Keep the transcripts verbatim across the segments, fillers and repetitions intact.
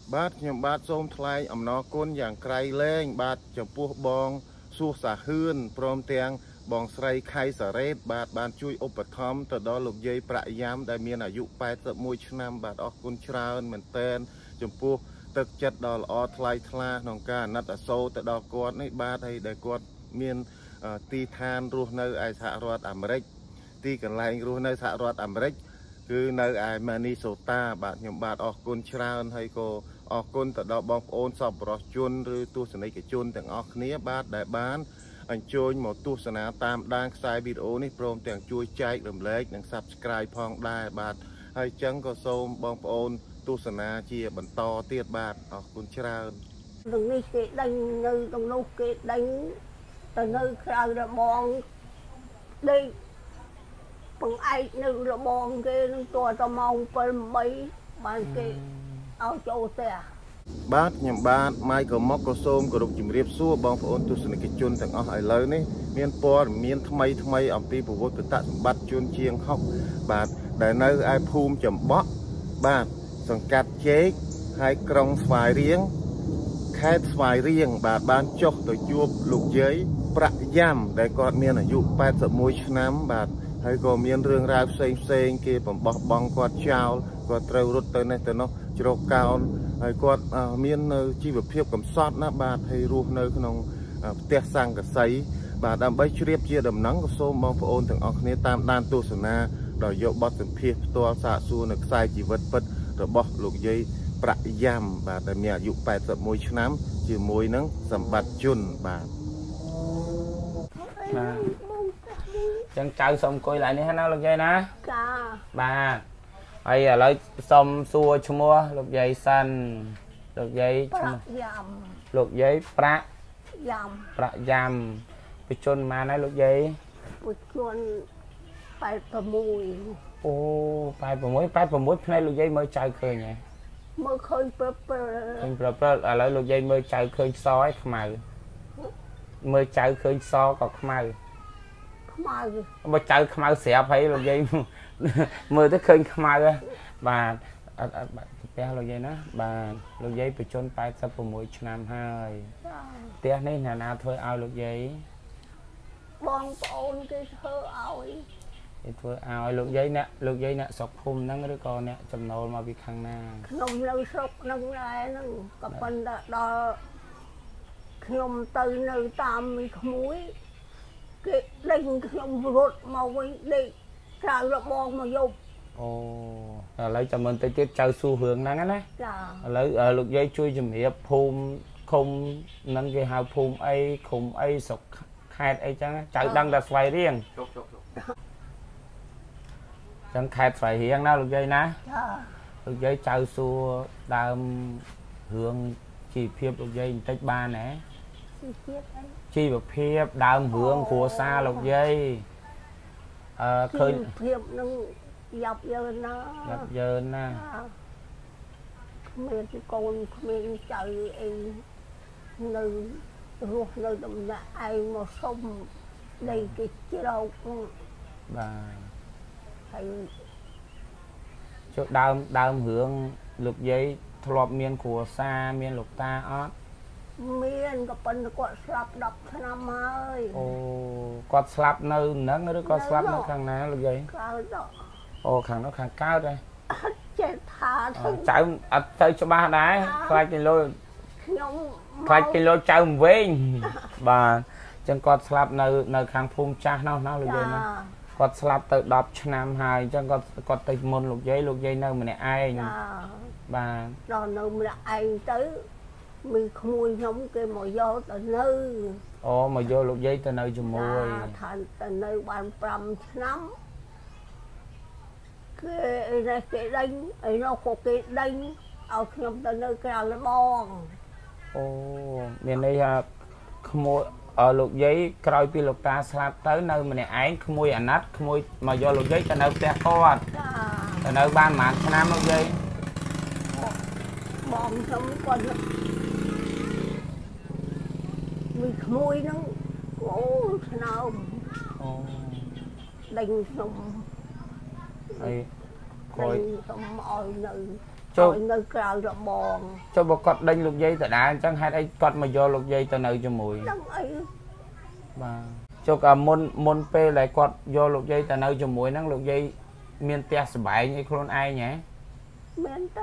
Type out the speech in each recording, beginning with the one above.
បាទខ្ញុំបាទសូមថ្លែងអំណរគុណយ៉ាងក្រៃលែងបាទចំពោះបងសួសសាហឿនព្រមទាំងបងស្រីខៃសារ៉េតបាទបានជួយឧបត្ថម្ភទៅដល់លោកយាយប្រាក់យ៉ាំដែលមានអាយុប៉ែតសិបមួយឆ្នាំបាទអរគុណច្រើនមែនទែនចំពោះទឹកចិត្តដ៏ល្អថ្លៃថ្លាក្នុងការអាណិតអាសូរទៅដល់គាត់នេះបាទហើយដែលគាត់មានទីឋានរស់នៅឯសហរដ្ឋអាមេរិកទីកន្លែងរស់នៅសហរដ្ឋអាមេរិកគឺនៅឯម៉ានីសូតាបាទខ្ញុំបាទអរគុណច្រើនហើយក៏អរគុណទៅដល់បងប្អូនសប្បុរសជនឬទស្សនិកជនទាំងអស់គ្នាបាទដែលបានអញ្ជើញមកទស្សនាតាមដានខ្សែវីដេអូនេះព្រមទាំងជួយចែករំលែកនិង Subscribe ផងដែរបាទហើយចឹងក៏សូមបងប្អូនទស្សនាជាបន្តទៀតបាទអរគុណច្រើននឹងនេះគេដេញនៅក្នុងនោះគេដេញទៅនៅក្រៅរបងដេកបង្អែកនៅរបងគេនឹងតទៅម៉ោងbảyបានគេឲ្យចូលផ្ទះបាទខ្ញុំបាទម៉ៃក៏មកក៏សូមគោរពជំរាបសួរបងប្អូនទស្សនិកជនទាំងអស់ឥឡូវនេះមានព័ត៌មានថ្មីថ្មីអំពីប្រវត្តិសម្បត្តិជនជាងហុកបាទដែលនៅឯភូមិចំបក់បាទសង្កាត់ជែកហើយក្រុងស្វាយរៀងខេត្តស្វាយរៀងបាទបានចុះទៅជួបលោកយាយប្រាក់យ៉ាំដែលគាត់មានអាយុប៉ែតសិបមួយឆ្នាំបាទហើយក៏មានរឿងរ៉ាវផ្សេងផ្សេងគេបំបោះបង់គាត់ចោលគាត់ត្រូវរត់ទៅនេះទៅនោះជ្រកកោនហើយគាត់មាននៅជីវភាពកំសត់ណាបាទហើយរស់នៅក្នុងផ្ទះសង្កសីបាទដើម្បីជ្រាបជាដំណឹងក៏សូមបងប្អូនទាំងអស់គ្នាតាមដានទស្សនាដោយយកបទសម្ភាសន៍ផ្ទាល់សាកសួរនៅខ្សែជីវិតពិតរបស់លោកយាយប្រាក់យ៉ាំបាទដែលមានអាយុប៉ែតសិបមួយឆ្នាំជាមួយនឹងសម្បត្តិជនបាទបាទចឹងចៅសុំអង្គុយឡើងនេះណាលោកយាយណាចាបាទហើយឥឡូវសុំសួរឈ្មោះលោកយាយសិនលោកយាយឈ្មោះយ៉ាំលោកយាយប្រាក់យ៉ាំប្រាក់យ៉ាំបជនម៉ានហើយលោកយាយបជនប៉ែត៦អូប៉ែត៦ប៉ែត៦ផ្នែកលោកយាយមើលចៅឃើញហ៎មើលឃើញព្រើព្រើឃើញព្រើព្រើឥឡូវលោកយាយមើលចៅឃើញសហើយខ្មៅមើលចៅឃើញសក៏ខ្មៅខ្មៅបើចៅខ្មៅស្រាប់ហើយលោកយាយមើលទៅឃើញខ្មៅបាទអត់អត់ផ្ទះលោកយាយណាបាទលោកយាយបជនប៉ែតសិប៦ឆ្នាំហើយផ្ទះនេះអ្នកណាធ្វើឲ្យលោកយាយបងប្អូនគេធ្វើឲ្យគេធ្វើឲ្យលោកយាយអ្នកលោកយាយអ្នកស្រុកភូមិហ្នឹងឬក៏អ្នកចំណូលមកពីខាងណាខ្ញុំនៅស្រុកហ្នឹងដែរហ្នឹងក៏ប៉ុន្តែដល់ខ្ញុំទៅនៅតាមមីក្មួយគេដេញខ្ញុំរត់មកវិញដេកក្រៅរបងមកយប់អូឥឡូវចាំមើលទៅទៀតចៅសួររឿងហ្នឹងណាចាឥឡូវលោកយាយជួយជំរាបភូមិឃុំហ្នឹងគេហៅភូមិអីឃុំអីស្រុកខេត្តអីចឹងចៅដឹងតែស្វាយរៀងជុកជុកជុកចឹងខេត្តស្វាយរៀងណាលោកយាយណាចាលោកយាយចៅសួរដើមរឿងជីវភាពលោកយាយបន្តិចបានហ៎ជីវភាពដើមរឿងគ្រួសារលោកយាយអឺឃើញភាពនឹងយ៉ាប់យ៉ឺនណាយ៉ាប់យ៉ឺនណាគ្មានកូនគ្មានចៅអីនៅរស់នៅដំណាក់ឯងមកសុំដីគេជ្រោកបាទហើយចុះដើមដើមរឿងលោកយាយធ្លាប់មានគ្រួសារមានលោកតាអត់មានក៏ប៉ុន្តែគាត់ស្លាប់ដប់ឆ្នាំហើយអូគាត់ស្លាប់នៅហ្នឹងឬក៏ស្លាប់នៅខាងណាលោកយាយកើតអូខាងនោះខាងកើតហ៎អត់ចេះថាចៅអត់ទៅច្បាស់ដែរខ្លាចគេលុយខ្ញុំខ្លាចគេលុយចៅវិញបាទអញ្ចឹងគាត់ស្លាប់នៅនៅខាងភូមិចាស់នោះណាលោកយាយណាគាត់ស្លាប់ទៅដប់ឆ្នាំហើយអញ្ចឹងគាត់គាត់ទៅមុនលោកយាយលោកយាយនៅម្នាក់ឯងបាទដល់នៅម្នាក់ឯងទៅមីក្មួយខ្ញុំគេមកយកទៅនៅអូមកយកលោកយាយទៅនៅជាមួយថាទៅនៅបានប្រាំឆ្នាំគេអីនេះគេដេញអីនោះក៏គេដេញឲ្យខ្ញុំទៅនៅក្រៅលបងអូមានន័យថាក្មួយលោកយាយក្រោយពីលោកតាស្លាប់ទៅនៅម្នាក់ឯងក្មួយអាណត្តិក្មួយមកយកលោកយាយទៅនៅផ្ទះគាត់ទៅនៅបានប្រហែលឆ្នាំលោកយាយបងខ្ញុំគាត់មីក្មួយហ្នឹងអូស្នើមអូដេញខ្ញុំហើយ Khôi không oi nữ cho nơi cào rồi bòn cho bộ cọt đinh lục dây tại đá chẳng hai ấy cọt mà do lục dây tại nơi cho mùi và cho cả môn môn p lại cọt do lục dây tại nơi cho mùi năng lục dây miền tây bảy như con ai nhé miền tây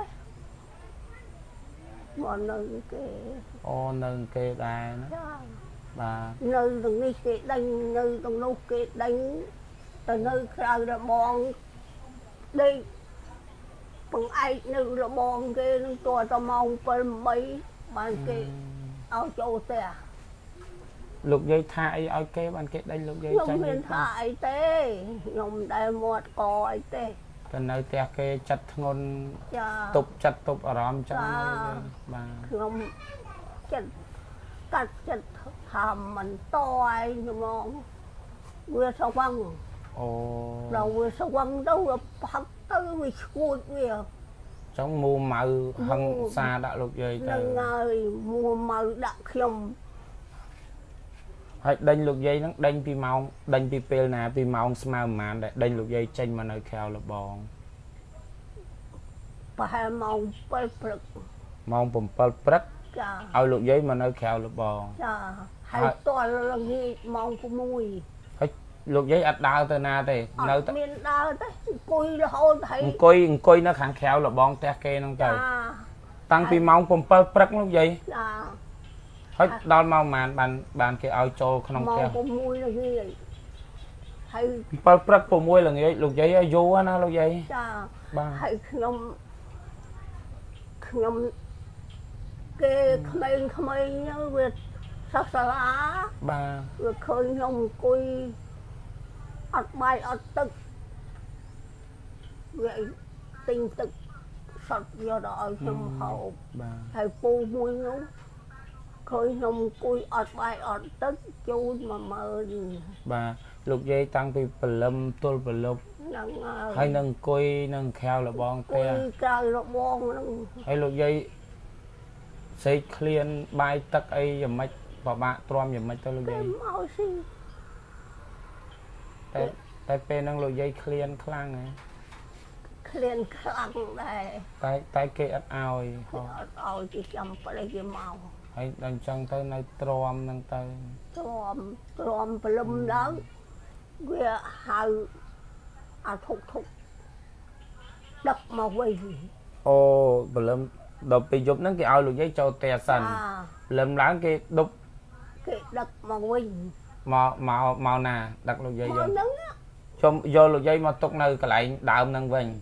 bọn nâng kê ô nâng kê đài nó và nơi từng đi kê đánh nơi từng lúc kê đánh từ nơi cào rồi bòn đi bằng ai nữ là bòn kia nó to to mong phần mấy bàn kia ao châu tè lục dây thai ao kê bàn kia đây lục dây nhung miền thai tê nhung đại một còi tê từ nơi tè kê chặt ngôn tục chặt tục ở rام chẳng mà nhung chặt cắt chặt hàm mình to ai nhưng mà vừa sao băng đầu vừa sao băng đâu là bắt tới vì cua kìa trong mua màu hăng xa đã lục dây nâng ơi mua màu đã khiêm hay đánh lục dây nó đánh pi màu đánh pi pel nè pi màu smile mà đánh lục dây tranh mà nơi kheo là bòn phải màu pel prực màu bầm pel prực ao lục dây mà nơi kheo là bòn hay to là gì màu của mùi lục giấy ắt đau từ na thì nơi miền đau tới cùi là hôn thấy cùi cùi nó kháng khéo là bon te kê nó trời tăng pi mong pom pơ prắc lúc giấy hết đau mau màn bàn bàn cái ao trâu không khéo màu mùi là gì hay pơ prắc pom mùi là gì lục giấy vô nó lục giấy hay không không cái không không nhớ việc sao sao ba việc khơi không cùi ọt bài ọt tức vậy tinh tức sọt do đó trong hậu thầy phu mùi ngủ khơi nông cùi ọt bài ọt tức chú mà mơ bà lục dây tăng vì bà lâm tôi bà lục hay nâng cùi nâng kheo là bon cùi cao là bon hay lục dây xây clean bài tắc ấy dùm mạch và bạn tròn dùm mạch tôi lục dây tại tại pe năng lôi dây clean khlang này clean khlang đây tại tại kê ắt ao ao chỉ chăm phải lấy cái màu hay đang trong tới nơi tròn năng tới tròn tròn phải lum đó quê hào à thục thục đập mà quay ô phải lum đập bị giúp nó cái ao lôi dây cho tè sần lum láng cái đục cái đập mà quay màu màu màu nà đặt lục dây vô cho vô lục dây mà tục nơi cái lại đạo năng vinh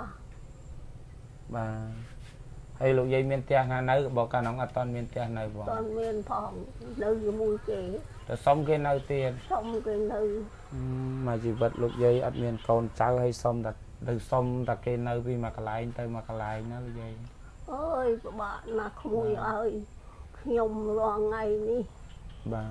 và hay lục dây miền tây hà nơi bỏ cả nóng ở toàn miền tây này bỏ toàn miền phòng nơi mùi kì rồi xong cái nơi tiền xong cái nơi mà chỉ vật lục dây ở miền còn cháu hay xong đặt từ xong đặt cái nơi vì mà cái lại tới mà cái lại nó lục dây ơi bạn là mùi ơi nhung lo ngày đi bà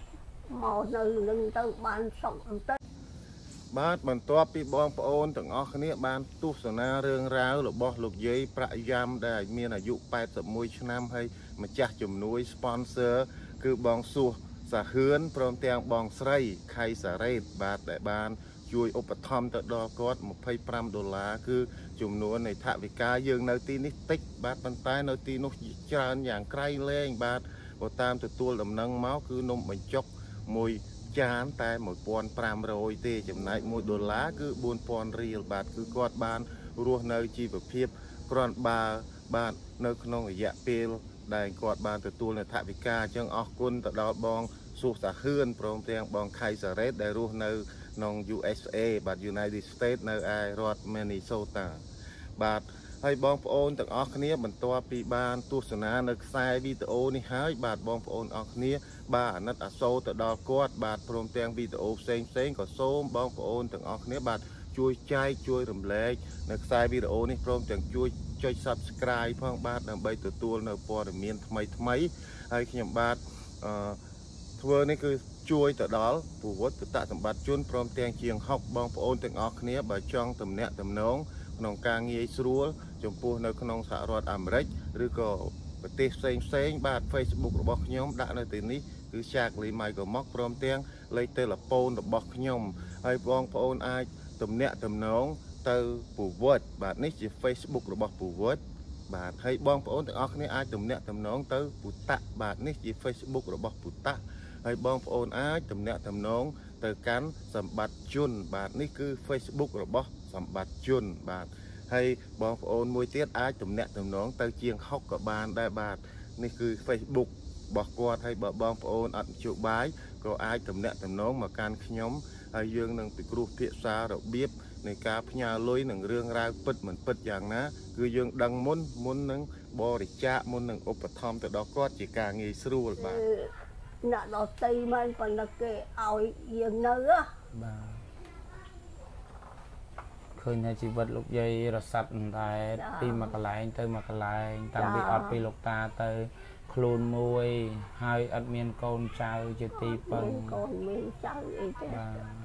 màu nơi nâng tới ban sống tới bát bàn toa pi bong po ôn từng ở khné ban tu sờ na rương ráo lục bò lục dâyประยามได้មានអាយុแปดสิบเอ็ดឆ្នាំហើយម្ចាស់ជំនួយ sponsor គឺបងសួសសាហឿនព្រមទាំងបងស្រីខៃសារ៉េតបាទដែលបានជួយឧបត្ថម្ភទៅដល់គាត់ยี่สิบห้าដុល្លារគឺចំនួននៃថវិកាយើងនៅទីនេះតិចបាទប៉ុន្តែនៅទីនោះច្រើនយ៉ាងក្រៃលែងបាទបើតាមទទួលដំណឹងមកគឺនំបញ្ចុកមួយចានតែmột nghìn năm trămទេចំណែកមួយដុល្លារគឺbốn nghìnរៀលបាទគឺគាត់បានរស់នៅជីវភាពគ្រាន់បើបាទនៅក្នុងរយៈពេលដែលគាត់បានទទួលនៅថវិកាអញ្ចឹងអរគុណទៅដល់បងសួសសាហឿនព្រមទាំងបងខៃសារ៉េតដែលរស់នៅក្នុង U S A បាទ United States នៅឯរដ្ឋ Minnesota បាទហើយបងប្អូនទាំងអស់គ្នាបន្ទាប់ពីបានទស្សនានៅខ្សែវីដេអូនេះហើយបាទបងប្អូនអស់គ្នាបាទអាណិតអាសូរទៅដល់គាត់បាទព្រមទាំងវីដេអូផ្សេងផ្សេងក៏សូមបងប្អូនទាំងអស់គ្នាបាទជួយចែកជួយរំលែកនៅខ្សែវីដេអូនេះព្រមទាំងជួយចុច Subscribe ផងបាទដើម្បីទទួលនៅព័ត៌មានថ្មីថ្មីហើយខ្ញុំបាទអឺធ្វើនេះគឺជួយទៅដល់ប្រវត្តិតសម្បត្តិជនព្រមទាំងជាងហុកបងប្អូនទាំងអស់គ្នាបើចង់ទំនាក់ទំនងក្នុងការងាយស្រួលចំពោះនៅក្នុងសហរដ្ឋអាមេរិកឬក៏ប្រទេសផ្សេងផ្សេងបាទ Facebook របស់ខ្ញុំដាក់នៅទីនេះគឺ Charlie Michael Mock ព្រមទាំងលេខទូរស័ព្ទរបស់ខ្ញុំហើយបងប្អូនអាចទំនាក់ទំនងទៅពូវត្តបាទនេះជា Facebook របស់ពូវត្តបាទហើយបងប្អូនទាំងអស់គ្នាអាចទំនាក់ទំនងទៅពុតៈបាទនេះជា Facebook របស់ពុតៈហើយបងប្អូនអាចទំនាក់ទំនងទៅកាន់សម្បត្តិជនបាទនេះគឺ Facebook របស់សម្បត្តិជនបាទហើយបងប្អូនមួយទៀតអាចទំនាក់ទំនងទៅជាងហុកក៏បានដែរបាទនេះគឺ Facebook របស់គាត់ហើយបើបងប្អូនអត់ជួបបាយក៏អាចទំនាក់ទំនងមកកាន់ខ្ញុំហើយយើងនឹងពិគ្រោះភាសារបៀបនៃការផ្ញើលុយនឹងរឿងរ៉ាវពិតមិនពិតយ៉ាងណាគឺយើងដឹងមុនមុននឹងបរិច្ចាគមុននឹងឧបត្ថម្ភទៅដល់គាត់ជាការងាយស្រួលបាទអ្នកដតីមិនប៉ុន្តែគេឲ្យយើងនៅបាទឃើញថាជីវិតលោកយាយរសាត់តែពីមួយកន្លែងទៅមួយកន្លែងតាំងពីអត់ពីលោកតាទៅខ្លួនមួយហើយអត់មានកូនចៅជាទីពឹងកូនមានចៅអីទេ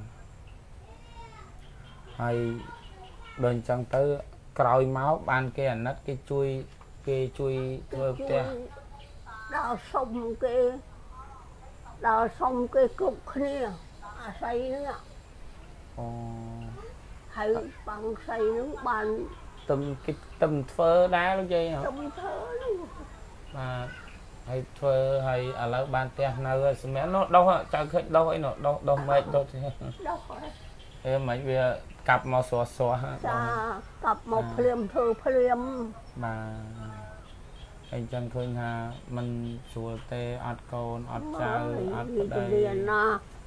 ហើយដល់អញ្ចឹងទៅក្រោយមកបានគេអាណិតគេជួយគេជួយធ្វើផ្ទះដល់សុំគេដល់សុំគេគ្រប់គ្នាអាស័យហ្នឹងអូហើយបងស្រីហ្នឹងបានទំគេទំធ្វើដែរលោកយាយទំធ្វើហ្នឹងបាទហើយធ្វើហើយឥឡូវបានផ្ទះនៅសម្រាប់នោះដោះចៅឃើញដោះអីនោះដោះដោះមែកដោះដោះអេមិនវាកាប់មកស្រស់ស្រស់ចាកាប់មកភ្លាមធ្វើភ្លាមបាទអញ្ចឹងឃើញថាมันស្រួលទេអត់កូនអត់ចៅអត់ប្តីណា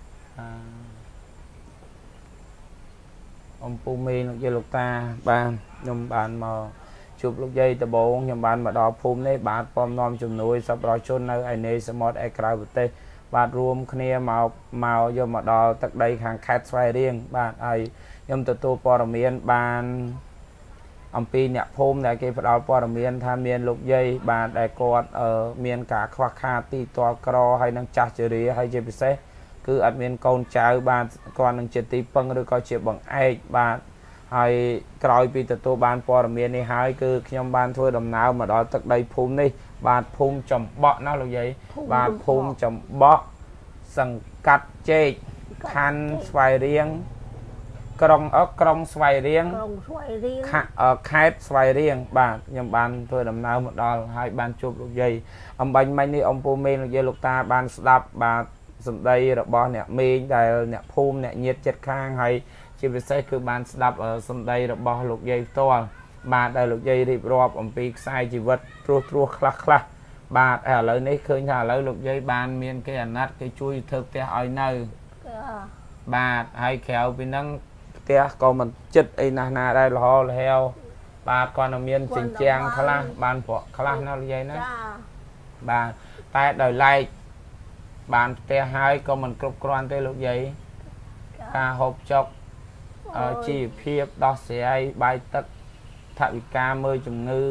អំពូមីលោកយាយលោកតាបាទខ្ញុំបានមកជួបលោកយាយដំបងខ្ញុំបានមកដល់ភូមិនេះបាទពំនាំជំនួយសប្បុរសជននៅឯនេសមុទ្រឯក្រៅប្រទេសបាទរួមគ្នាមកមកយកមកដល់ទឹកដីខាងខេត្តស្វាយរៀងបាទហើយខ្ញុំទទួលព័ត៌មានបានអំពីអ្នកភូមិដែលគេផ្ដល់ព័ត៌មានថាមានលោកយាយបាទដែលគាត់មានការខ្វះខាតទីទាល់ក្រហើយនឹងចាស់ជរាហើយជាពិសេសគឺអត់មានកូនចៅបាទគាត់នឹងជាទីពឹងឬក៏ជាបង្អែកបាទហើយក្រោយពីទទួលបានព័ត៌មាននេះហើយគឺខ្ញុំបានធ្វើដំណើរមកដល់ទឹកដីភូមិនេះបាទភូមិចំបក់ណាលោកយាយបាទភូមិចំបក់សង្កាត់ជែកខណ្ឌស្វាយរៀងក្រុងអកក្រុងស្វាយរៀងក្រុងស្វាយរៀងខេត្តស្វាយរៀងបាទខ្ញុំបានធ្វើដំណើរមកដល់ហើយបានជួបលោកយាយអំបញ្ញមិញនេះអំពូមេលោកយាយលោកតាបានស្ដាប់បាទសម្ដីរបស់អ្នកមេងដែលអ្នកភូមិអ្នកញាតិចិត្តខាងហើយជាពិសេសគឺបានស្ដាប់សម្ដីរបស់លោកយាយផ្ទាល់បាទដែលលោកយាយរៀបរាប់អំពីខ្សែជីវិតត្រួសត្រាសខ្លះខ្លះបាទឥឡូវនេះឃើញថាឥឡូវលោកយាយបានមានគេអាណត្តិគេជួយធ្វើផ្ទះឲ្យនៅបាទហើយក្រៅពីហ្នឹងផ្ទះក៏មិនចិត្តអីណាស់ណាដែរលហលហែវបាទគាត់នៅមានចិញ្ចាំងខ្លះបានប្រក់ខ្លះណាលោកយាយណាបាទតែដោយឡែកបានផ្ទះហើយក៏មិនគ្រប់គ្រាន់ទេលោកយាយការហូបចុកជីវភាពដោះស្រាយបាយទឹកថវិកាមើលជំងឺ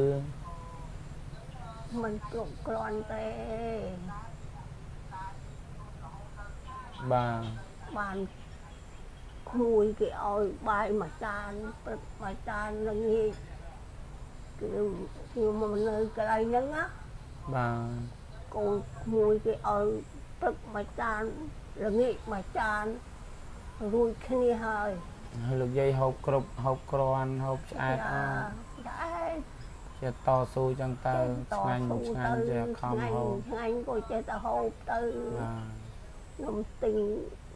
មិនគ្រប់គ្រាន់ទេបាទបានក្មួយគេឲ្យបាយមួយចានព្រឹកមួយចានល្ងាចគឺខ្ញុំមកនៅកន្លែងហ្នឹងណាបាទកូនក្មួយគេឲ្យព្រឹកមួយចានល្ងាចមួយចានរួចគ្នាហើយហើយលោកយាយហូបគ្រប់ហូបក្រាន់ហូបឆ្អែតអត់ដែរចេះតស៊ូចឹងទៅឆ្ងាញ់ឆ្ងាញ់ចេះខំហូបឆ្ងាញ់ក៏ចេះតែហូបទៅបាទខ្ញុំទិញ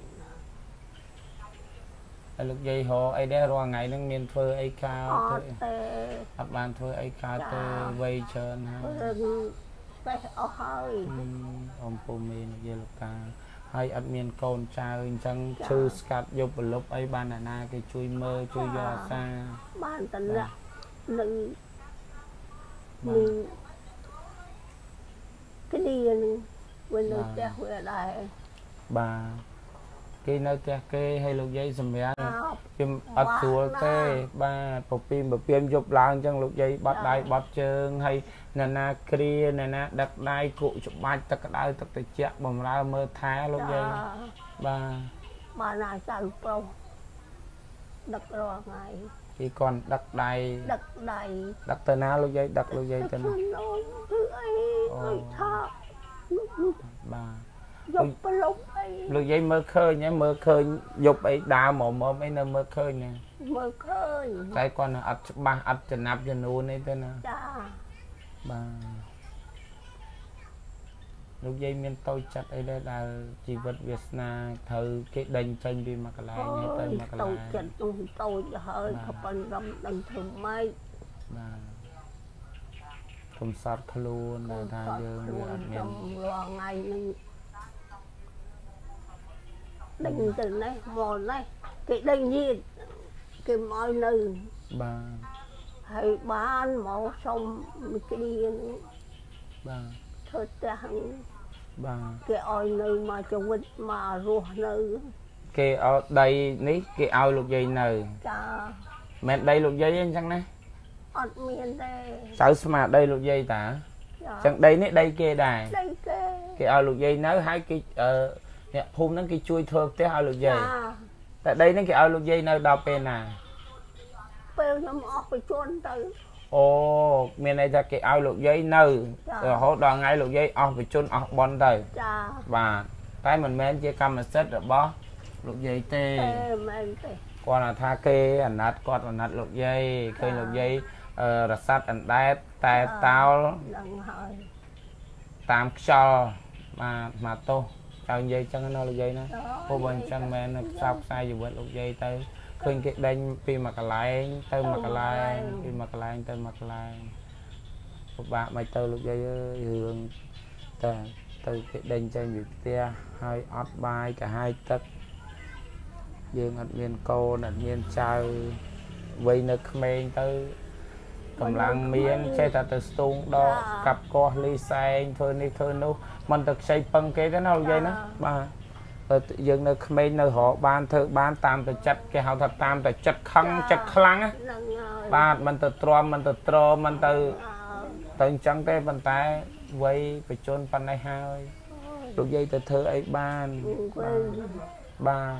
ហើយលោកយាយហៅអីដែររាល់ថ្ងៃហ្នឹងមានធ្វើអីកាអត់ទេអត់បានធ្វើអីកាទេវ័យច្រើនហើយតែអស់ហើយអំពូមីលោកយាយលោកតាហើយអត់មានកូនចៅអញ្ចឹងឈឺស្កាត់យប់ប្រលប់អីបានអ្នកណាគេជួយមើលជួយយកអាសាបានតលាក់នៅនឹងគ្រានឹងវិញនៅផ្ទះវាដែរបាទគេនៅផ្ទះគេឲ្យលោកយាយសម្រាប់ខ្ញុំអត់ស្រួលទេបាទពពីពពៀមយប់ឡើងអញ្ចឹងលោកយាយបាត់ដៃបាត់ជើងហើយអ្នកណាគ្រាអ្នកណាដឹកដៃគក់ច្បាច់ទឹកក្តៅទឹកត្រជាក់បំរើមើលថែលោកយាយបាទបានណាចៅប្រុសដឹករាល់ថ្ងៃគេគាត់ដឹកដៃដឹកដៃដឹកទៅណាលោកយាយដឹកលោកយាយទៅណាគឺអីអីថាបាទយប់ប្រឡប់អីលោកយាយមើលឃើញហ៎មើលឃើញយប់អីដើមមកមកអីនៅមើលឃើញណាមើលឃើញតែគាត់អត់ច្បាស់អត់ចំណាប់ចំនួនអីទៅណាចា bà lúc dây miền tôi chặt ở đây là chỉ vật Việt Nam thử cái đánh tranh đi mà cái lại hay tới mà cái tôi lại chặt tôi tôi hơi không bằng râm đằng thường mai bà không sót luôn là ta dương miền lo ngàyนึง đánh từ này mòn này cái đánh gì cái mọi nơi bà hay bán màu xong cái đi bà thôi chẳng bà cái oi nơi mà trong vịt mà ruột nơi cái ở đây ní cái ao lục dây nơi cả mẹ đây lục dây anh chăng này ở miền đây sao mà đây lục dây tả chẳng đây ní đây kia đài đây cái cái ao lục dây nấu hai cái ờ nè phun nó cái chui thơm cái ao lục dây tại đây nó cái ao lục dây nơi đào pe nè pe nó mọcไปชนtới ô miền này là cái ao lục dây nơi rồi hỗ trợ ngay lục dây aoไปchôn ao bon tới và cái mình men chia cam mà set rồi bó lục dây tê còn là tha kê ảnh nát còn là nát lục dây cây lục dây là sát ảnh đai tai tao tam cho mà mà tô chào dây chân nó lục dây nó cô bên chân men sao sai dù bên lục dây tới khơi cái đánh pi mặt lại tới mặt lại pi mặt lại tới mặt lại bạn mày tới lục dây hương từ từ cái đánh trên việc tia hai ót bài cả hai tấc dương ở miền cô ở miền trai vây nước men tới cầm lăng miền xe ta từ stung đó cặp co ly xe thôi đi thôi nô mình thực xây phân cái cái nào dây nó bà dương nơi men nơi họ ban thợ ban tam từ chất cái hào thật tam từ chất khăng chất khăng á bà mình từ trom mình từ tro mình từ từ trắng tay bàn tay vây phải chôn pan này hai lục dây từ thơ ấy ban ba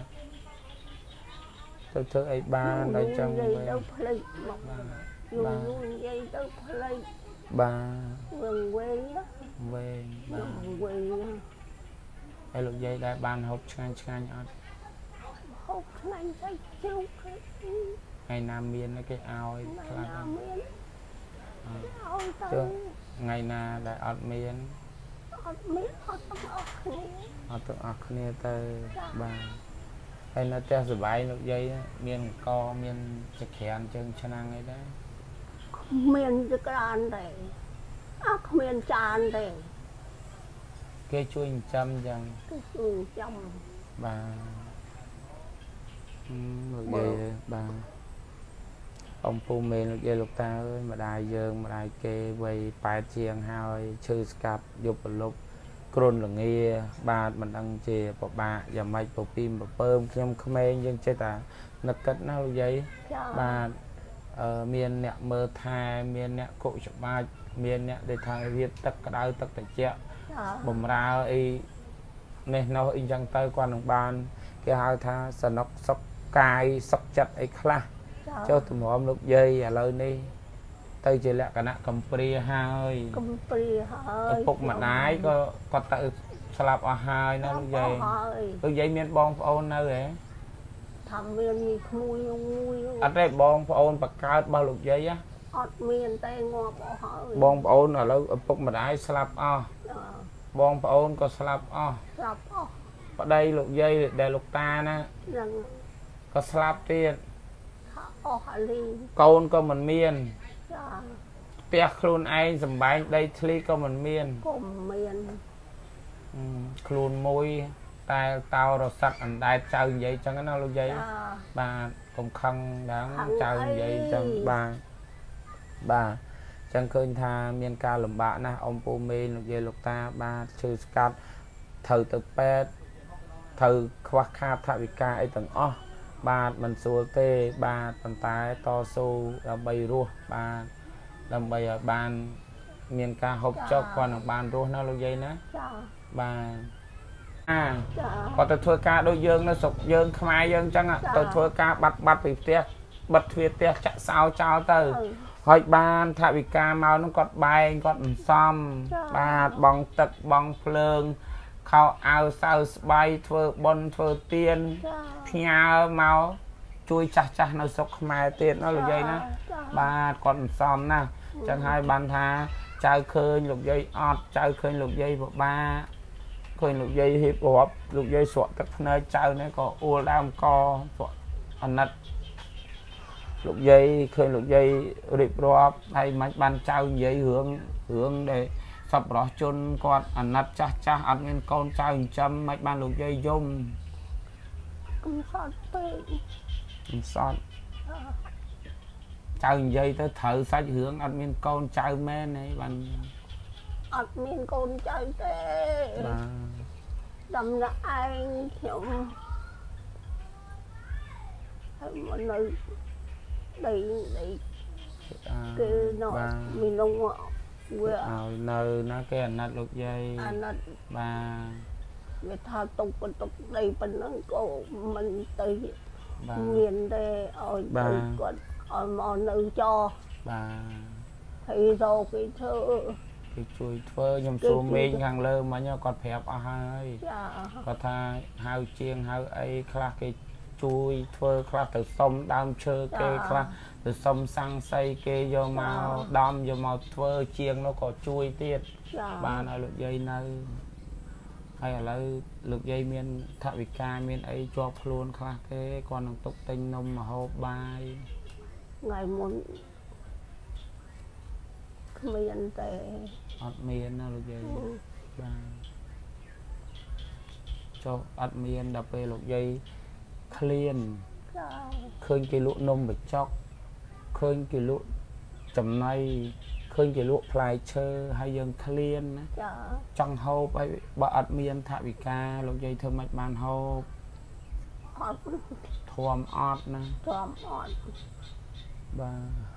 từ thơ ấy ban đây trong ba ba về ai lục dây đại ban hộp ngang ngang nhọt ngày nam miền nó cái ao ấy chưa ngày nào đại ọt miền ọt tự ọt kia từ bà hay nó treo sợi bài lục dây miền co miền chặt khen chân chân ăn ấy đấy miền chặt ăn đấy ác miền tràn đấy cái chui châm chẳng cái chui châm bà lục dây bà ông phu mền lục dây lục ta ơi mà đài dương mà đài kê vây bài chiang hai chơi scap dục lục cồn là nghe bà mình đang chè bỏ bà và mày bỏ pin bỏ bơm trong comment nhưng chơi ta nặc cất nào giấy bà miền nẹt mơ thai miền nẹt cụ chụp ba miền nẹt để thằng việt tất cả đau tất cả chẹo bầm ra ấy này nó in chẳng tay qua đồng bàn cái hai tha sờ nóc sóc cài sóc chặt ấy khla cho tụi mồm lục dây à lời đi tay chỉ là cái nạ cầm pri hai cầm pri hai phục mặt ái có có tự slap ở hai nó lục dây lục dây miền bong ôn nơi ấy thằng miền mùi mùi ở đây bong ôn bạc cao bao lục dây á miền tây ngọt hỏi bong ôn ở lâu phục mặt ái slap o bong ôn có slap o ở đây lục dây để lục ta nè có slap tiền con có mình miền bè khuôn ai dầm bái đây thli có mình miền khuôn môi tai tao rồi sạch ảnh đai trao vậy chẳng cái nào luôn vậy bà cũng khăn đáng trao vậy chẳng bà bà chẳng khơi tha miền ca lùm bạ nè ông pô mê lục dây lục ta ba chư scat thử từ pet thử khoa kha thạ vị ca ấy tầng o ba mình xua tê ba bàn tay to su bay rùa ba làm bây giờ ban miền ca hộp cho con bàn rùa nó lâu dây nữa ba à có tôi thua ca đôi dương nó sụp dương không ai dương chăng ạ tôi thua ca bắt bắt vì tiếc bật thuyết tiếc chạy sao trao từ hỏi ban thạ vị ca mau nó còn bay còn xóm ba bong tật bong phượng khao ao sao bay thưa bon thưa tiên theo mau chui chặt chặt nó sốc mai tiền nó là dây nó ba còn xóm nè chẳng hai bàn tha chào khơi lục dây ọt chào khơi lục dây bộ ba khơi lục dây hiệp hop lục dây sọt các nơi chào này có u đam co anh nát lục dây khơi lục dây rịp rộp hay máy ban trao giấy hướng hướng để sắp rõ chôn con anh nát cha cha ăn nguyên con trao châm máy ban lục dây dung cũng sót tê sót trao dây tới thở sách hướng ăn nguyên con trao men này bạn ăn nguyên con trao tê đâm ra anh hiểu một nơi đây đây cái nó mình nông ờ nơi nó cái anh nát lục dây anh nát ba người ta tục tục đây bên nó cổ mình tới miền đây ở còn ở mòn nơi cho ba thì rồi cái thơ cái chui phơ nhom xu mình hàng lơ mà nhau còn phép à hai có tha hao chiêng hao ấy khla cái chui phơ khla từ sông đam chơi cái khla từ sông sang xây cái vô màu đam vô màu phơ chiêng nó có chui tiết ba nó lục dây nơi hay là lục dây miền thạ vị ca miền ấy cho luôn khla cái con thằng tục tinh nông mà hộp bài ngày muốn miền tề ọt miền nào lục dây ba cho ọt miền đập về lục dây clean khơi cái lụa nôm bịch chóc khơi cái lụa chấm này khơi cái lụa play chơi hay dân clean trong hộp ấy bà ọt miền thạ vị ca lục dây thơm mạch bàn hộp thòm ọt nè thòm ọt ba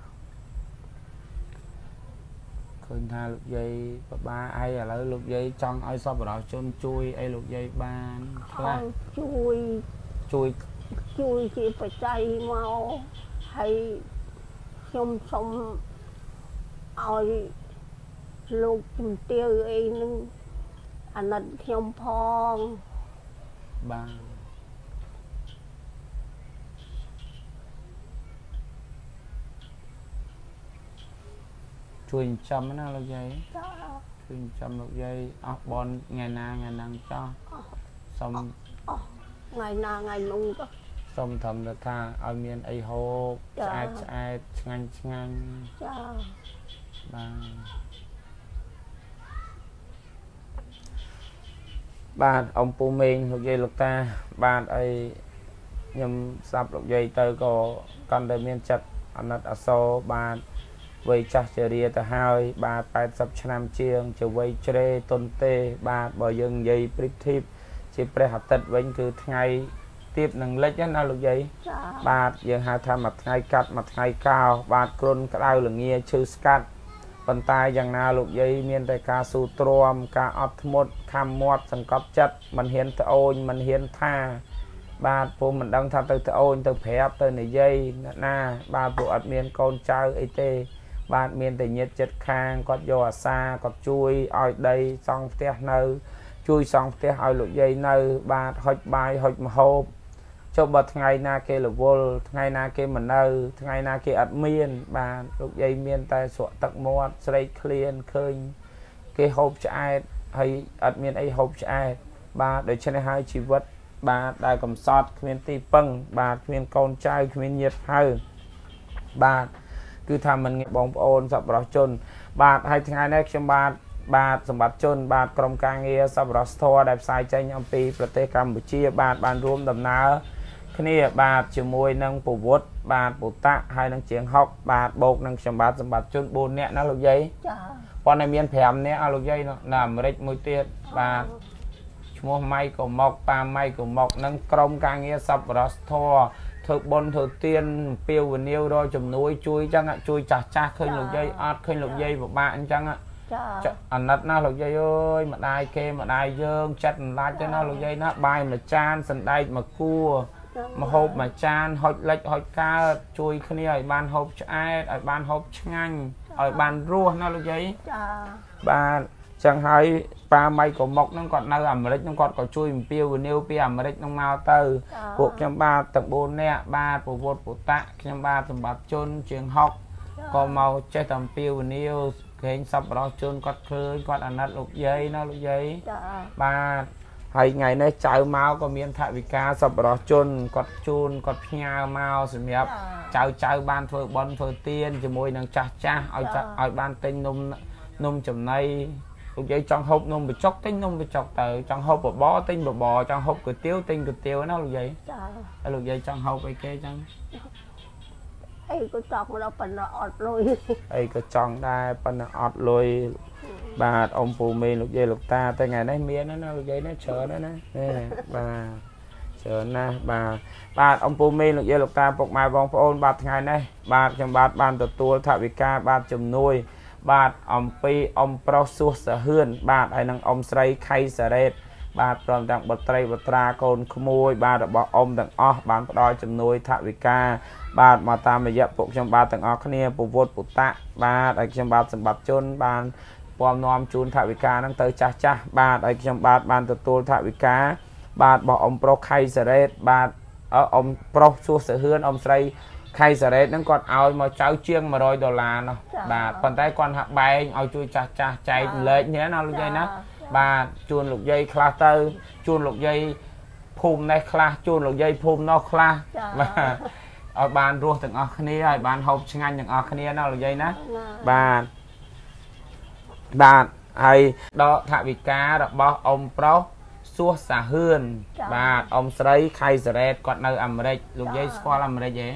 khơi tha lục dây ba ai là lục dây trong ai sao vào đó chôn chui ai lục dây ban chui chui chui chỉ phải chạy mau hay xông xông ai lục tiêu ấy nưng anh là khiêm phong ba chui chấm nó lục dây chui chấm lục dây ốc bon ngày na ngày năng cho xong ngày na ngày nung đó xong thầm được tha ở miền ấy hộp ai ai ngang ngang ba ba ông pu minh lục dây lục ta ba ấy nhầm sắp lục dây tới có con đời miền chặt anh đặt ở số ba vậy chắc chờ đi ta hai ba bảy sắp năm chiêng chờ vậy chơi tôn tê ba bờ dân dây prithip chỉ pre hạt tật vẫn cứ ngày tiếp nâng lấy cho nó lục dây ba giờ hai tham mặt ngày cắt mặt ngày cao ba côn cái đau là nghe chữ scat bàn tay rằng na lục dây miền tây ca su trom ca ọt một cam mót sừng cọp chất mình hiến tự ôn mình hiến tha ba phụ mình đang tham từ tự ôn từ phép từ này dây na ba phụ ọt miền con trai ấy tê ba miền tây nhiệt chất khang có giò xa có chui ở đây xong té nơi chui xong té hỏi lục dây nơi ba hot bài hot mà hộp cho bật ngày na kia là vô ngày na kia mình nơi ngày na kia ắt miên ba lục dây miên tay sọ tật mót straight clean khơi cái hộp cho ai hay ắt miên ấy hộp cho ai ba để cho nên hai chỉ vật ba đại cầm sọt miên ti păng ba miên con trai miên nhiệt hơi ba cứ tham mình bóng ôn sập rõ chôn ba hai ngày nay trong ba baสมบัติชนบาทกรมการเงินสับรสทัวร์ได้ใส่ใจยังปีประเทศกัมพูชีบาทบานรวมดำน้ำขี้บาทจมวยนังปูวดบาทปูตะให้นังเจียงฮอกบาทโบกนังสมบัติสมบัติชนบุญเนี่ยนะลูกยัยพอในเมียนแผมเนี่ยลูกยัยเนาะนำเร็จมวยเตี้ยบาทชั่วโมงไม่ก็หมอกปลาไม่ก็หมอกนังกรมการเงินสับรสทัวร์thực bồn thực tiên piêu và niêu đôi chùm núi chui chăng ạ chui chặt chặt khơi lục dây át khơi lục dây của bạn chăng ạ anh nát na lục dây ơi mà đai kê mà đai dương chặt lại cho nó lục dây nó bài mà chan sần đây mà cua mà hộp mà chan hộp lệch hộp ca chui khơi ở ban hộp cho ai ở ban hộp ngang ở ban rua nó lục dây ba chẳng hay ba mây của mộc nó còn nơi ẩm nó còn có chui piêu và niêu piêu ẩm nó mau từ cuộc trong ba tầng bốn nè ba của vột của tạ trong ba tầng bát chôn trường học có màu chơi tầm piêu và niêu kênh sắp đó chôn quạt khơi quạt ăn nát lục giấy nó lục giấy ba hay ngày nay cháu mau có miếng thạ vì ca sắp đó chôn quạt chôn quạt nhà mau sự nghiệp cháu cháu ban phơi bón phơi tiên cho môi nàng cha cha ao ao ban tinh nôm nôm chầm nay lục giấy trong hộp nôm bị chóc tinh nôm bị chọc từ trong hộp bò bó tinh bò bò trong hộp cửa tiêu tinh cửa tiêu nó lục giấy lục giấy trong hộp cái kia chẳng ấy có chọc nó phần nó ọt lôi ấy có chọn đai phần nó ọt lôi bà ông phù mì lục dây lục ta tới ngày nay miếng nó nó lục dây nó chờ nó nè bà chờ nè bà bà ông phù mì lục dây lục ta phục mai vòng ôn bà ngày nay bà trong bà ban từ tua thạ vị ca bà chùm nuôi bà ông pi ông pro suốt sở hươn bà hay năng ông sray khay sở rệt bà tròn đặng bật tray bật tra côn khmôi bà đã bỏ ông đặng o bán đòi chùm nuôi thạ vị ca bà mà ta mới dập phục trong ba tầng o khnia phục vốt phục tạ bà ở trong ba sầm bạc chôn bàn bom nom chun thạ vị ca năng tới cha cha bà ở trong ba bàn từ tua thạ vị ca bà bỏ ông pro khay sở rệt bà ở ông pro suốt sở hươn ông sray khay sở rệt nó còn ao mà cháu chiêng mà rồi đô la nó bà còn tay con hạ bay ao chui cha cha chạy lên nhé nào lúc dây nó bà chuồn lục dây cluster chuồn lục dây phùm này class chuồn lục dây phùm nó class và ở bàn ruột từng ở khné rồi bàn hộp chừng anh những ở khné nó lục dây nè bà bà hay đó thạ vị cá đó bao ông pro xua xả hươn bà ông sấy khay sợi còn nơi Americ lục dây qua làm đây vậy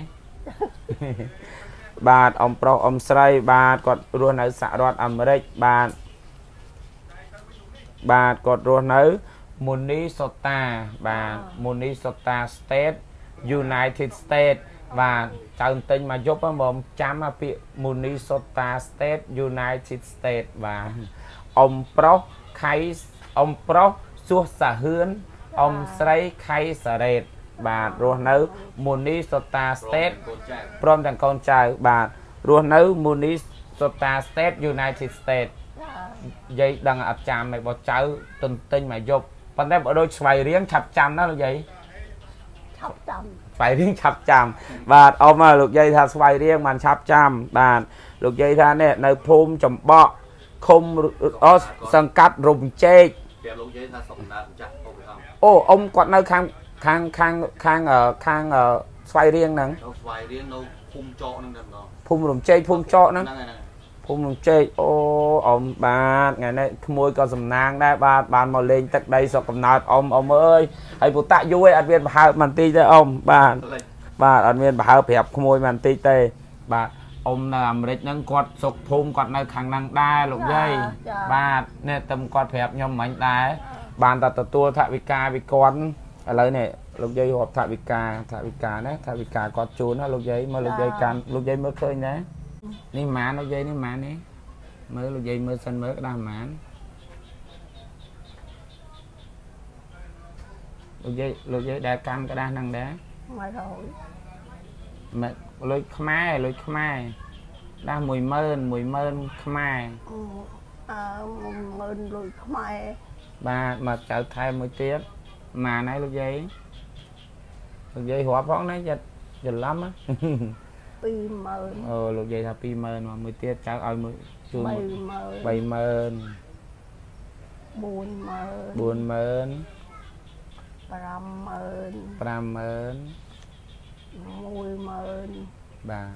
bà ông pro ông sấy bà còn luôn ở xã đoạt Americ bà bà còn luôn ở Minnesota bà Minnesota State United States và chào tin mà giúp ông chăm ở phía Minnesota State United States và ông pro khay ông pro suốt xả hươn ông sấy khay sợi rệt bà luôn ở Minnesota State prom đằng con trai bà luôn ở Minnesota State United States dây đằng ập chạm mày bỏ cháu tin tin mà giúp còn đây bỏ đôi xoài riêng chập chăm đó là gì phải riêng chập chăm và ông mà lục dây tha xoài riêng mà chập chăm bà lục dây tha nè nơi phum chầm bọ không ó sang cắt rùng chê ô ông còn nơi khang khang khang khang ở khang ở xoài riêng nè phum rùng chê phum trọ nè phum rùng chê ô ông bà ngày nay môi con sầm nang đây bà bàn màu lên tận đây sao cầm nát ông ông ơi hãy phụ tạ vui ăn viên bà màn ti cho ông bà bà ăn viên bà hẹp môi màn ti tê bà ông làm rịch nâng quạt sụp phum quạt nơi khang năng đai lục dây bà nè tầm quạt hẹp nhom mạnh đai bàn ta tua thạ vị ca vị con ở lấy này lục dây hộp thạ vị ca thạ vị ca đấy thạ vị ca quạt chốn nó lục dây mà lục dây can lục dây mới khơi nhé ní má lục dây ní má ní mới lục dây mới sân mới đang mán lục dây lục dây đá cam cái đá năng đá mà lôi khmai lôi khmai đá mùi mơn mùi mơn khmai mơn lôi khmai bà mà trở thay một tiết mà nãy lục dây lục dây hóa phóng đấy giật giật lắm á pi mơn ờ lục dây là pi mơn mà mười tiết cháu ơi mười bảy mơn bảy mơn buồn mơn buồn mơn pram mơn pram mơn mùi mơn bà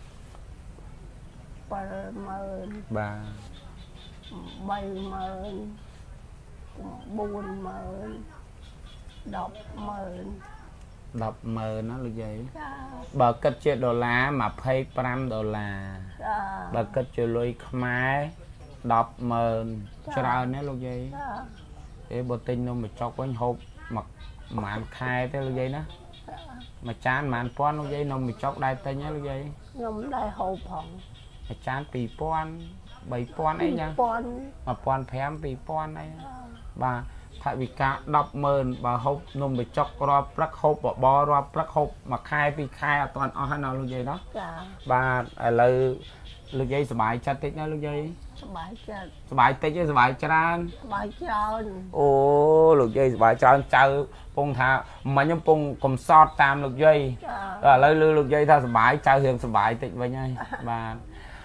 ba mơn bà bảy mơn buồn mơn đọc mơn đọc mờ nó là gì bà cất chuyện đô la mà pay pram đô la bà cất chuyện lôi khmai đọc mờ cho ra nó là gì để bộ tinh nó mà cho quanh hộp mặc màn khai thế là gì đó mà chán màn pon là gì nó mà chọc đai tay nhá là gì ngâm đai hộp hỏng mà chán pì pon bảy pon ấy nha mà pon phém pì pon này bà thạ vị ca đọc mờn bà hộp nôm bị chọc ra prắc hộp bỏ bò ra prắc hộp mà khai vì khai toàn ở hai nào luôn vậy đó bà lời lúc dây sờ bài chặt tích nó lúc dây sờ bài tích chứ sờ bài tràn bài tràn ô lúc dây sờ bài tràn chơi pung thà mà nhóm pung cùng sót tam lúc dây rồi lời lưu lúc dây tha sờ bài chơi hiện sờ bài tích vậy nha bà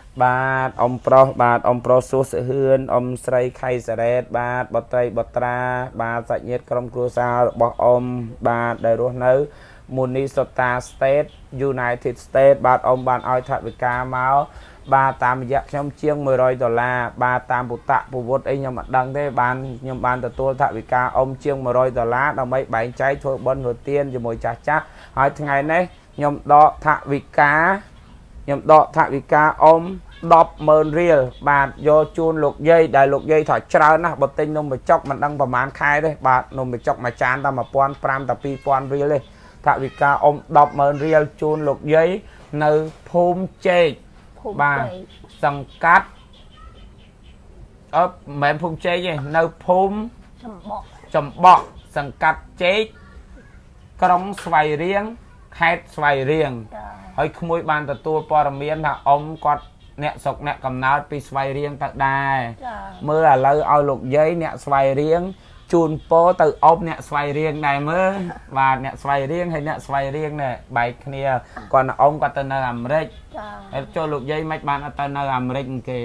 បាទអ៊ំប្រុសបាទអ៊ំប្រុសសួសហឿនអ៊ំស្រីខៃសារ៉េតបាទបត្រីបត្រាបាទសាច់ញាតិក្រុមគ្រួសាររបស់អ៊ំបាទដែលរស់នៅ Minnesota State United States បាទអ៊ំបានឲ្យថវិកាមកបាទតាមរយៈខ្ញុំជាងមួយរយដុល្លារបាទតាមពុតៈពវុទ្ធអីខ្ញុំអត់ដឹងទេបានខ្ញុំបានទទួលថវិកាអ៊ំជាងមួយរយដុល្លារដើម្បីបែងចែកធ្វើបុណ្យធ្វើទានជាមួយចាស់ចាស់ហើយថ្ងៃនេះខ្ញុំដកថវិកាខ្ញុំដកថវិកាអ៊ំដប់ម៉ឺនរៀលបាទយកជូនលោកយាយដែលលោកយាយថាច្រើនណាស់បើទិញនំបញ្ចុកមិនដឹងប្រហែលខែទេបាទនំបញ្ចុកមួយចានតែmột nghìn năm trămតែពីរពាន់រៀលទេថវិកាអ៊ំដប់ម៉ឺនរៀលជូនលោកយាយនៅភូមិចេកបាទសង្កាត់អឺមិនមែនភូមិចេកទេនៅភូមិចំបក់ចំបក់សង្កាត់ចេកក្រុងស្វាយរៀងខេត្តស្វាយរៀងហើយក្មួយបានទទួលព័ត៌មានថាអ៊ំគាត់អ្នកស្រុកអ្នកកំណើតពីស្វាយរៀងទៅដែរមើលឥឡូវឲ្យលោកយាយអ្នកស្វាយរៀងជូនពរទៅអ៊ំអ្នកស្វាយរៀងដែរមើលបាទអ្នកស្វាយរៀងហើយអ្នកស្វាយរៀងនេះបែកគ្នាគាត់អ៊ំគាត់ទៅនៅអាមេរិកហើយចូលលោកយាយមិនបានអត់ទៅនៅអាមេរិកគេ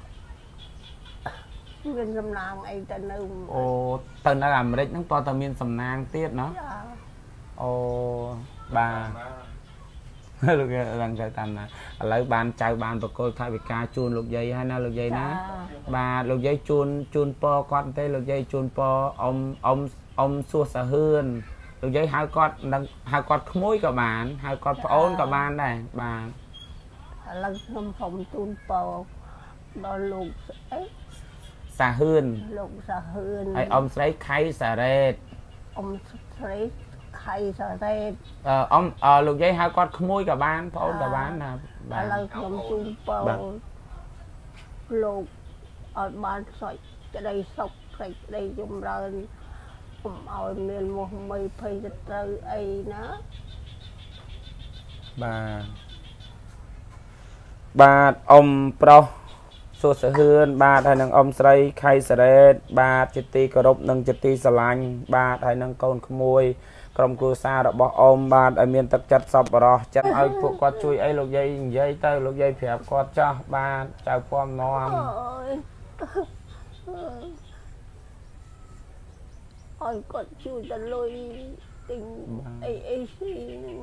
មានសំណាងអីទៅនៅអូទៅនៅអាមេរិកហ្នឹងតើតើមានសំណាងទៀតណោះអូបាទលោកយាយឡើងចៅតាមណាឥឡូវបានចៅបានបកគលថវិកាជូនលោកយាយហើយណាលោកយាយណាបាទលោកយាយជូនជូនពរគាត់ទេលោកយាយជូនពរអ៊ំអ៊ំអ៊ំសួសសាហឿនលោកយាយហៅគាត់នឹងហៅគាត់ក្មួយក៏បានហៅគាត់ប្អូនក៏បានដែរបាទឥឡូវខ្ញុំសូមជូនពរដល់លោកអីសាហឿនលោកសាហឿនហើយអ៊ំស្រីខៃសារ៉េតអ៊ំស្រីខៃសារ៉េតអឺអ៊ំលោកយាយហៅគាត់ក្មួយក៏បានប្អូនក៏បានណាបាទឥឡូវខ្ញុំជូនពរលោកឲ្យបានសុខក្តីសុខសេចក្តីចម្រើនកុំឲ្យមានមោហមីភ័យត្រូវអីណាបាទបាទអ៊ំប្រុសសួសហឿនបាទហើយនឹងអ៊ំស្រីខៃសារ៉េតបាទជាទីគោរពនិងជាទីស្រឡាញ់បាទហើយនឹងកូនក្មួយក្រុមគ្រួសាររបស់អ៊ំបាទឲ្យមានទឹកចិត្តសប្បុរសចិត្តឲ្យពួកគាត់ជួយអីលោកយាយនិយាយទៅលោកយាយប្រាប់គាត់ចាស់បាទចៅពំនាំឲ្យគាត់ជួយទៅលុយទិញអីអីស៊ី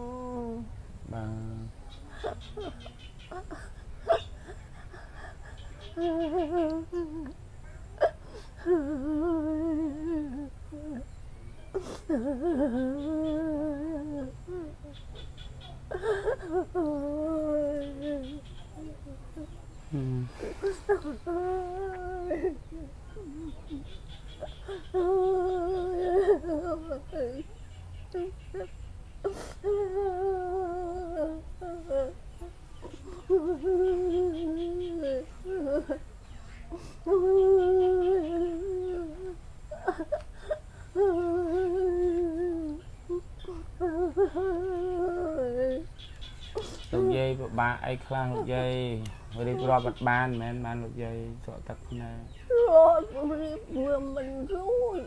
លោកយាយពិបាកអីខ្លាំងលោកយាយរៀបរាប់អត់បានមែនបានលោកយាយស្រកទឹកភ្នែករៀបវាមិនរួច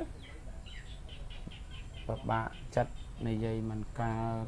ពិបាកចិត្តនិយាយមិនកើត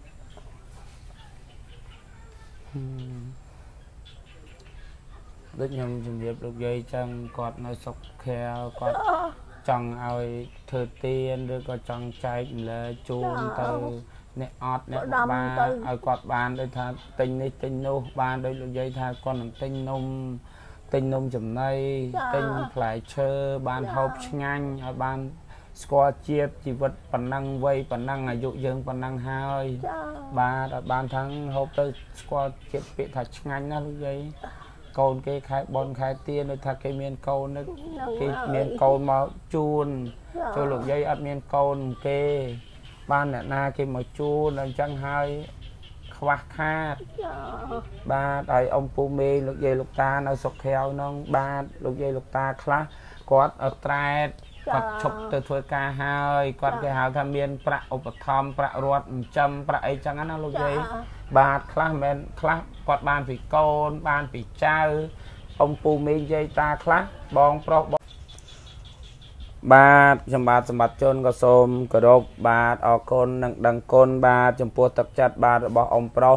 ដូចខ្ញុំជំរាបលោកយាយចឹងគាត់នៅសុខខែគាត់ចង់ឲ្យធ្វើទានឬក៏ចង់ចែកម្លែកជូនទៅអ្នកអត់អ្នកបានឲ្យគាត់បានដូចថាទិញនេះទិញនោះបានដូចលោកយាយថាគាត់នឹងទិញនំទិញនំចំណីទិញផ្លែឈើបានហូបឆ្ងាញ់ឲ្យបានស្គាល់ជាតិជីវិតប៉ុណ្ណឹងវ័យប៉ុណ្ណឹងអាយុយើងប៉ុណ្ណឹងហើយបាទឲ្យបានทั้งហូបទៅស្គាល់ជាតិពាក្យថាឆ្ងាញ់ណាលោកយាយកូនគេខែបនខែទានដូចថាគេមានកូននឹកគេមានកូនមកជូនចូលលោកយាយអត់មានកូនគេបានអ្នកណាគេមកជូនអញ្ចឹងហើយខ្វះខាតបាទហើយអ៊ំពូមេលោកយាយលោកតានៅសុខខែវហ្នឹងបាទលោកយាយលោកតាខ្លះគាត់អត់ត្រែតគាត់ឈប់ទៅធ្វើការហើយគាត់គេហៅថាមានប្រាក់ឧបត្ថម្ភប្រាក់រដ្ឋចិញ្ចឹមប្រាក់អីចឹងណាលោកយាយបាទខ្លះមិនមែនខ្លះគាត់បានពីកូនបានពីចៅអ៊ំពូមេយាយតាខ្លះបងប្រុសបាទសម្បត្តិសម្បត្តិជនក៏សូមគោរពបាទអរគុណនិងដឹងគុណបាទចំពោះទឹកចិត្តបាទរបស់អ៊ំប្រុស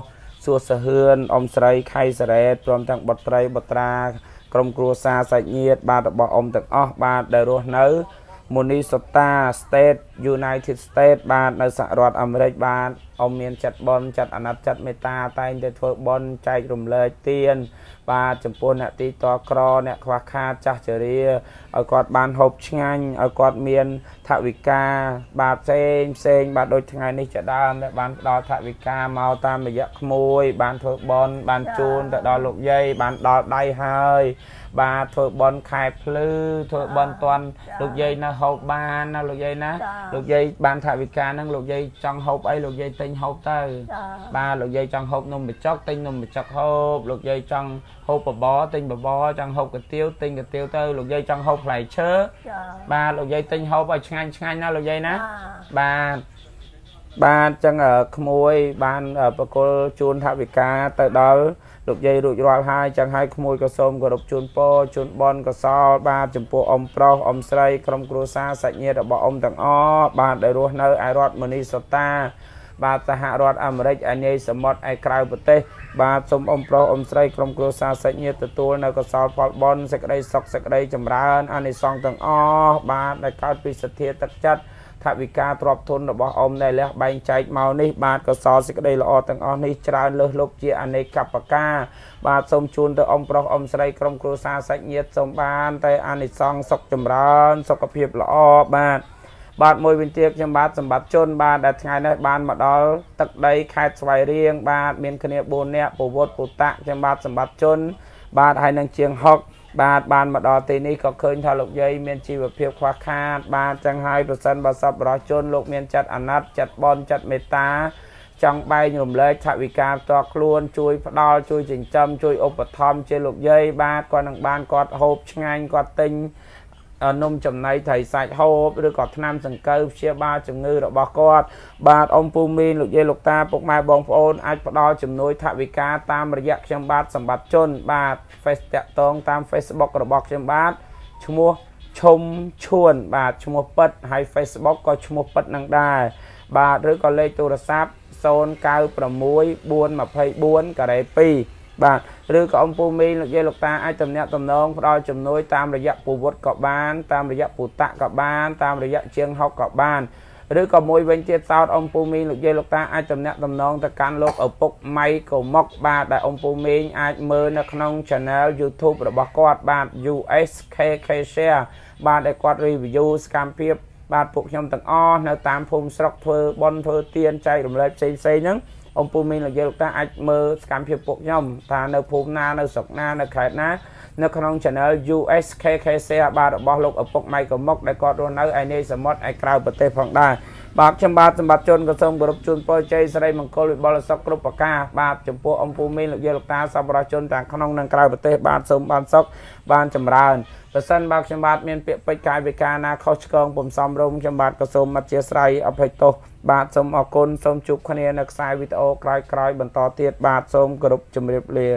សួរសហឿនអ៊ំស្រីខៃសារ៉េតព្រមទាំងបុត្រីបុត្រាក្រុមគ្រួសារសាច់ញាតិបាទរបស់អ៊ំទាំងអស់បាទដែលរស់នៅMinnesota State United States បាទនៅសហរដ្ឋអាមេរិកបាទអ៊ំមានចិត្តបនចិត្តអាណត្តិចិត្តមេត្តាតែងតែធ្វើបនចែករំលែកទានបាទចំពោះអ្នកទីតក្រអ្នកខ្វះខាតចាស់ជរាឲ្យគាត់បានហូបឆ្ងាញ់ឲ្យគាត់មានថវិកាបាទផ្សេងផ្សេងបាទដូចថ្ងៃនេះជាដើមដែលបានផ្ដល់ថវិកាមកតាមរយៈក្មួយបានធ្វើបនបានជូនទៅដល់លោកយាយបានដល់ដៃហើយបាទធ្វើបនខែភ្លឺធ្វើបនតន់លោកយាយនៅហូបបានណាលោកយាយណាលោកយាយបានថវិកាហ្នឹងលោកយាយចង់ហូបអីលោកយាយទិញហូបទៅបាទលោកយាយចង់ហូបនំបញ្ចុកទិញនំបញ្ចុកហូបលោកយាយចង់ហូបបបរទិញបបរចង់ហូបកាទៀវទិញកាទៀវទៅលោកយាយចង់ហូបផ្លែឈើបាទលោកយាយទិញហូបឲ្យឆ្ងាញ់ឆ្ងាញ់ណាលោកយាយណាបាទបាទចឹងក្មួយបានបកលជូនថវិកាទៅដល់លោកយាយរួចរាល់ហើយចឹងហើយក្មួយក៏សូមគោរពជូនពរជូនបនកសលបាទចំពោះអ៊ំប្រុសអ៊ំស្រីក្រុមគ្រួសារសាច់ញាតិរបស់អ៊ំទាំងអស់បាទដែលរស់នៅឯរដ្ឋ Minnesota បាទសហរដ្ឋអាមេរិកឯនាយសមុទ្រឯក្រៅប្រទេសបាទសូមអ៊ំប្រុសអ៊ំស្រីក្រុមគ្រួសារសាច់ញាតិទទួលនៅកសលផលបុណ្យសេចក្តីសុខសេចក្តីចម្រើនអានិសង្សទាំងអស់បាទដែលកើតពីសទ្ធាទឹកចិត្តថវិកាទ្រព្យធនរបស់អ៊ំដែលលះបែងចែកមកនេះបាទកសលសេចក្តីល្អទាំងអស់នេះច្រើនលើសលប់ជាអនេកបការបាទសូមជូនទៅអ៊ំប្រុសអ៊ំស្រីក្រុមគ្រួសារសាច់ញាតិសូមបានតែអានិសង្សសុខចម្រើនសុខភាពល្អបាទបាទមួយវិញទៀតខ្ញុំបាទសម្បត្តិជនបាទដែលថ្ងៃនេះបានមកដល់ទឹកដីខេត្តស្វាយរៀងបាទមានគ្នាបួននាក់ពវត្តពុតៈខ្ញុំបាទសម្បត្តិជនបាទហើយនឹងជាងហុកបាទបានមកដល់ទីនេះក៏ឃើញថាលោកយាយមានជីវភាពខ្វះខាតបាទចឹងហើយប្រសិនបើសប្បុរសជនលោកមានចិត្តអាណត្តិចិត្តបនចិត្តមេត្តាចង់បែងរំលែកថវិកាផ្ទាល់ខ្លួនជួយផ្ដល់ជួយចិញ្ចឹមជួយឧបត្ថម្ភជាលោកយាយបាទគាត់នឹងបានគាត់ហូបឆ្ងាញ់គាត់ទិញនំចំណីត្រីសាច់ហូបឬក៏ថ្នាំសង្កូវព្យាបាលជំងឺរបស់គាត់បាទអ៊ំពូមីនលោកយាយលោកតាពុកម៉ែបងប្អូនអាចផ្ដល់ជំនួយថវិកាតាមរយៈខ្ញុំបាទសម្បត្តិជនបាទ Facebook តាក់ទងតាម Facebook របស់ខ្ញុំបាទឈ្មោះឈុំឈួនបាទឈ្មោះពិតហើយ Facebook ក៏ឈ្មោះពិតនឹងដែរបាទឬក៏លេខទូរស័ព្ទศูนย์ เก้า หก สี่ ยี่สิบสี่ ការ៉េ ពីរបាទឬក៏អ៊ំពូមីលោកយាយលោកតាអាចតំណាក់តំណងផ្ដល់ជំនួយតាមរយៈពវត្តក៏បានតាមរយៈពុតៈក៏បានតាមរយៈជាងហុកក៏បានឬក៏មួយវិញទៀតសោតអ៊ំពូមីលោកយាយលោកតាអាចតំណាក់តំណងទៅកាន់លោកឪពុកម៉ៃកូម៉ុកបាទដែលអ៊ំពូមីអាចមើលនៅក្នុង Channel YouTube របស់គាត់បាទ ยู เอส เค เค Share បាទដែលគាត់ review សកម្មភាពបាទពួកខ្ញុំទាំងអស់នៅតាមភូមិស្រុកធ្វើបន់ធ្វើទានចែករំលែកផ្សេងផ្សេងហ្នឹងអ៊ំពូមីលោកយាយលោកតាអាចមើលសកម្មភាពពួកខ្ញុំថានៅភូមិណានៅស្រុកណានៅខេត្តណានៅក្នុង Channel ยู เอส เค เค Share បាទរបស់លោកឪពុកម៉ៃកូម៉ុកដែលគាត់រស់នៅឯនាយសមុទ្រឯក្រៅប្រទេសផងដែរបាទខ្ញុំបាទសម្បត្តិជនក៏សូមគោរពជូនពរជ័យសិរីមង្គលវិបុលសុខគ្រប់ប្រការបាទចំពោះអ៊ំពូមីលោកយាយលោកតាសប្បុរសជនទាំងក្នុងនិងក្រៅប្រទេសបាទសូមបានសុខបានចម្រើនប្រសិនបើខ្ញុំបាទមានពាក្យពេចន៍កាយវិការណាខុសឆ្គងពុំសមរម្យខ្ញុំបាទក៏សូមអធិស្ឋានអភ័យទោសបាទសូមអរគុណសូមជួបគ្នានៅខ្សែវីដេអូក្រោយៗបន្តទៀតបាទសូមគោរពជម្រាបលា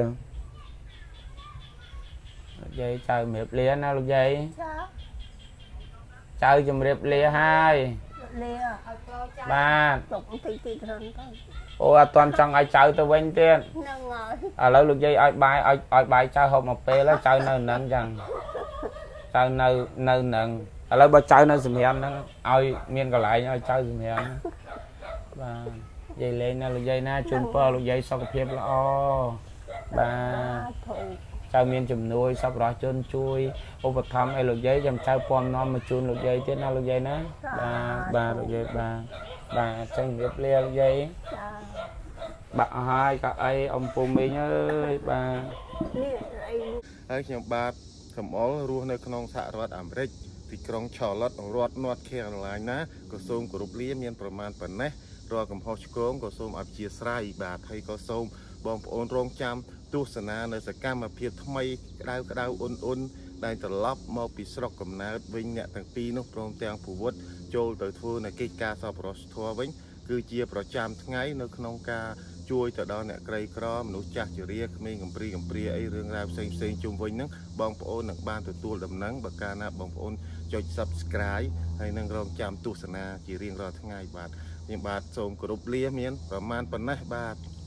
លោកយាយចៅជម្រាបលាណាលោកយាយចាចៅជម្រាបលាហើយលាបាទទុកតិចតិចទៅអូអត់ទាន់ចង់ឲ្យចៅទៅវិញទៀតហ្នឹងហើយឥឡូវលោកយាយឲ្យបាយឲ្យឲ្យបាយចៅហូបមកពេលហើយចៅនៅនឹងចឹងចៅនៅនៅនឹងឥឡូវបើចៅនៅសម្រាប់ហ្នឹងឲ្យមានកន្លែងឲ្យចៅសម្រាប់បាទយាយលេងណាលោកយាយណាជូនពរលោកយាយសុខភាពល្អបាទចៅមានជំនួយសប្បុរសជនជួយឧបត្ថម្ភឲ្យលោកយាយចាំចៅពំនាំមកជូនលោកយាយទៀតណាលោកយាយណាបាទបាទលោកយាយបាទបាទចឹងជម្រាបលាលោកយាយចាបាក់ហើយកៅអីអ៊ំពូមីងអើយបាទនេះអីហើយខ្ញុំបាទកំអល់រស់នៅក្នុងសហរដ្ឋអាមេរិកទីក្រុងឆាឡុតរដ្ឋ North Carolina ណាក៏សូមគោរពលាមានប្រមាណប៉ុណ្ណេះរាល់កំហុសឆ្គងក៏សូមអធិស្ឋានបាទហើយក៏សូមបងប្អូនរងចាំទស្សនានៅសកម្មភាពថ្មីក្តៅក្តៅអ៊ុនអ៊ុនដែលត្រឡប់មកពីស្រុកកំណើតវិញអ្នកទាំងពីរនោះព្រមទាំងពវត្តចូលទៅធ្វើនៅកិច្ចការសប្បុរសធម៌វិញគឺជាប្រចាំថ្ងៃនៅក្នុងការជួយទៅដល់អ្នកក្រីក្រមនុស្សចាស់ជរាក្មេងកំព្រីកំព្រាអីរឿងរ៉ាវផ្សេងផ្សេងជុំវិញហ្នឹងបងប្អូននឹងបានទទួលដំណឹងបើកាលណាបងប្អូនចុច Subscribe ហើយនឹងរងចាំទស្សនាជារៀងរាល់ថ្ងៃបាទខ្ញុំបាទសូមគោរពលាមានប្រមាណប៉ុណ្ណេះបាទ